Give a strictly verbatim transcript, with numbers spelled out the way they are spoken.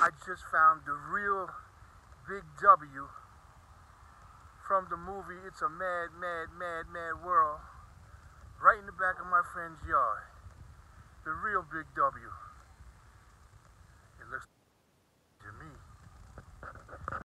I just found the real Big W from the movie It's a Mad, Mad, Mad, Mad World right in the back of my friend's yard. The real Big W.